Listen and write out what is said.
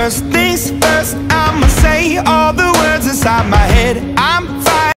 First things first, I'ma say all the words inside my head. I'm